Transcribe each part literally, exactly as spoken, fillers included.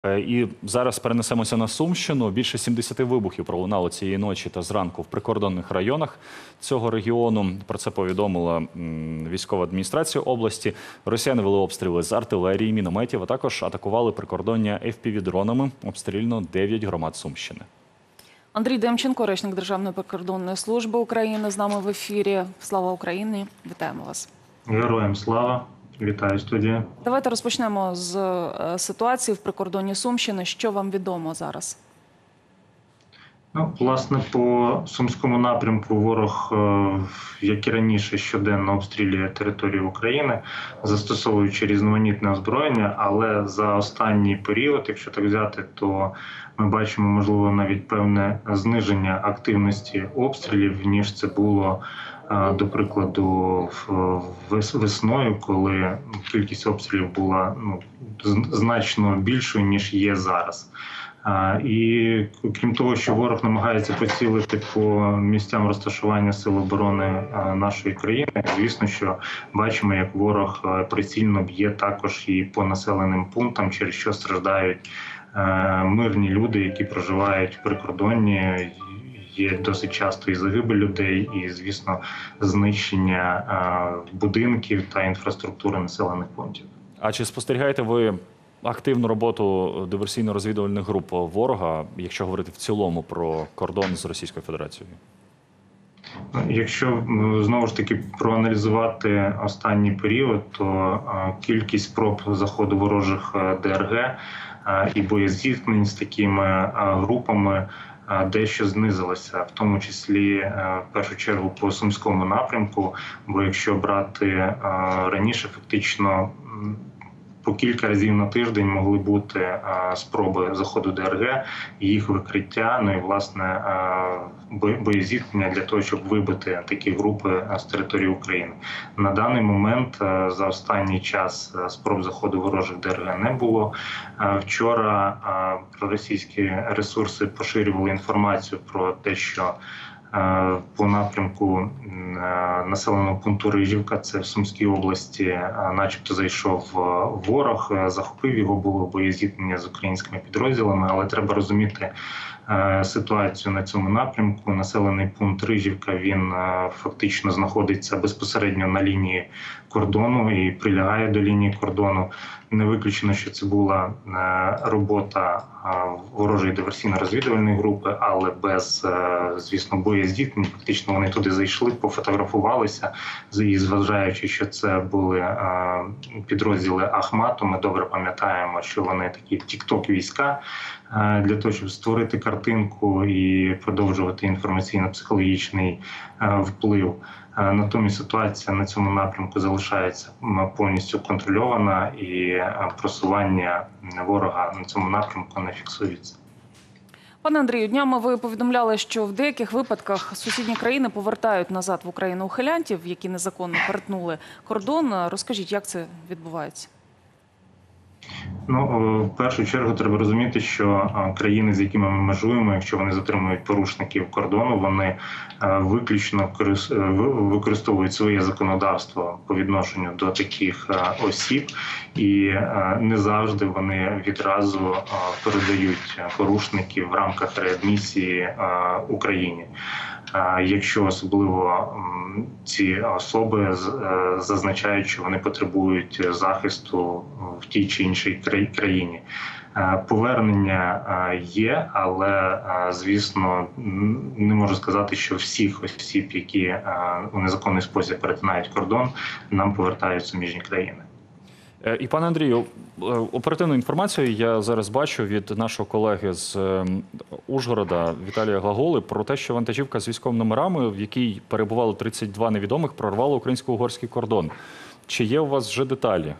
Е, І зараз перенесемося на Сумщину. Більше сімдесяти вибухів пролунало цієї ночі та зранку в прикордонних районах цього регіону. Про це повідомила м, військова адміністрація області. Росіяни вели обстріли з артилерії, мінометів, а також атакували прикордоння еф пі ві-дронами. Обстріляно дев'ять громад Сумщини. Андрій Демченко, речник Державної прикордонної служби України, з нами в ефірі. Слава Україні! Вітаємо вас. Героям слава! Вітаю, студія. Давайте розпочнемо з е, ситуації в прикордонні Сумщини. Що вам відомо зараз? Ну, власне, по Сумському напрямку ворог, як і раніше, щоденно обстрілює територію України, застосовуючи різноманітне озброєння, але за останній період, якщо так взяти, то ми бачимо, можливо, навіть певне зниження активності обстрілів, ніж це було, до прикладу, весною, коли кількість обстрілів була ну, значно більшою, ніж є зараз. І крім того, що ворог намагається поцілити по місцям розташування сил оборони нашої країни, звісно, що бачимо, як ворог прицільно б'є також і по населеним пунктам, через що страждають мирні люди, які проживають в прикордонні. Є досить часто і загибель людей, і, звісно, знищення будинків та інфраструктури населених пунктів. А чи спостерігаєте ви активну роботу диверсійно-розвідувальних груп ворога, якщо говорити в цілому про кордон з Російською Федерацією? Якщо, знову ж таки, проаналізувати останній період, то кількість спроб заходу ворожих де ер ге і боєзіткнень з такими групами дещо знизилася, в тому числі в першу чергу по Сумському напрямку, бо якщо брати раніше, фактично по кілька разів на тиждень могли бути спроби заходу де ер ге, їх викриття, ну і, власне, боєзіткнення для того, щоб вибити такі групи з території України. На даний момент за останній час спроб заходу ворожих де ер ге не було. Вчора проросійські ресурси поширювали інформацію про те, що по напрямку населеного пункту Рижівка, це в Сумській області, начебто зайшов ворог, захопив його, було боєзіткнення з українськими підрозділами, але треба розуміти ситуацію на цьому напрямку. Населений пункт Рижівка, він фактично знаходиться безпосередньо на лінії кордону і прилягає до лінії кордону. Не виключено, що це була робота ворожої диверсійно-розвідувальної групи, але без, звісно, боєздіткнень. Фактично вони туди зайшли, пофотографувалися, і зважаючи, що це були підрозділи Ахмату, ми добре пам'ятаємо, що вони такі тік-ток-війська, для того, щоб створити картинку і продовжувати інформаційно-психологічний вплив. Натомість ситуація на цьому напрямку залишається повністю контрольована і просування ворога на цьому напрямку не фіксується. Пане Андрію, днями ви повідомляли, що в деяких випадках сусідні країни повертають назад в Україну ухилянтів, які незаконно перетнули кордон. Розкажіть, як це відбувається? Ну, в першу чергу треба розуміти, що країни, з якими ми межуємо, якщо вони затримують порушників кордону, вони виключно використовують своє законодавство по відношенню до таких осіб, і не завжди вони відразу передають порушників в рамках реадмісії Україні. Якщо особливо ці особи зазначають, що вони потребують захисту в тій чи іншій країні. Повернення є, але, звісно, не можу сказати, що всіх осіб, які у незаконний спосіб перетинають кордон, нам повертають суміжні країни. І, пане Андрію, оперативну інформацію я зараз бачу від нашого колеги з Ужгорода Віталія Глаголи про те, що вантажівка з військовими номерами, в якій перебувало тридцять два невідомих, прорвала українсько-угорський кордон. Чи є у вас вже деталі?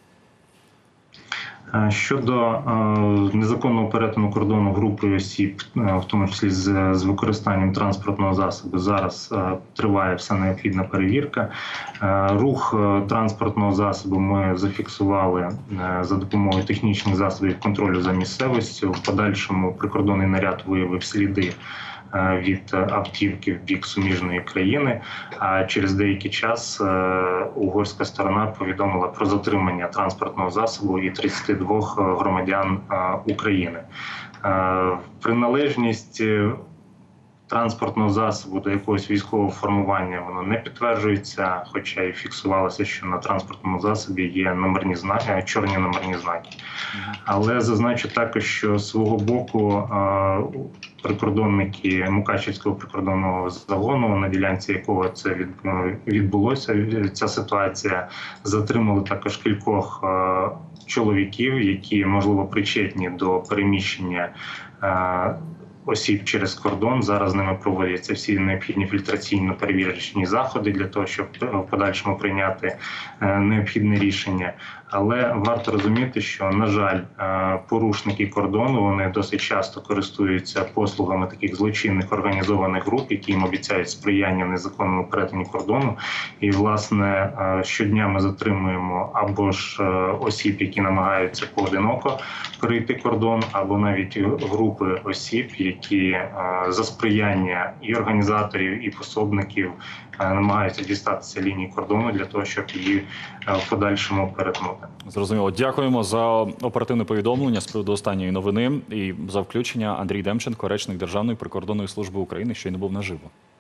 Щодо незаконного перетину кордону групи осіб, в тому числі з, з використанням транспортного засобу, зараз триває вся необхідна перевірка. Рух транспортного засобу ми зафіксували за допомогою технічних засобів контролю за місцевістю. В подальшому прикордонний наряд виявив сліди від автівки в бік суміжної країни. А через деякий час угорська сторона повідомила про затримання транспортного засобу і тридцяти двох громадян України. Приналежність транспортного засобу до якогось військового формування воно не підтверджується, хоча і фіксувалося, що на транспортному засобі є номерні знаки, чорні номерні знаки. Але зазначу також, що з свого боку прикордонники Мукачівського прикордонного загону, на ділянці якого це відбулося, ця ситуація, затримали також кількох чоловіків, які, можливо, причетні до переміщення осіб через кордон. Зараз з ними проводяться всі необхідні фільтраційно-перевірочні заходи для того, щоб в подальшому прийняти необхідне рішення. Але варто розуміти, що, на жаль, порушники кордону, вони досить часто користуються послугами таких злочинних організованих груп, які їм обіцяють сприяння в незаконному перетині кордону. І, власне, щодня ми затримуємо або ж осіб, які намагаються поодиноко перейти кордон, або навіть групи осіб, які за сприяння і організаторів, і пособників намагаються дістатися лінії кордону для того, щоб її в подальшому перетнути. Зрозуміло. Дякуємо за оперативне повідомлення з приводу останньої новини і за включення. Андрій Демченко, речник Державної прикордонної служби України, щойно був наживо.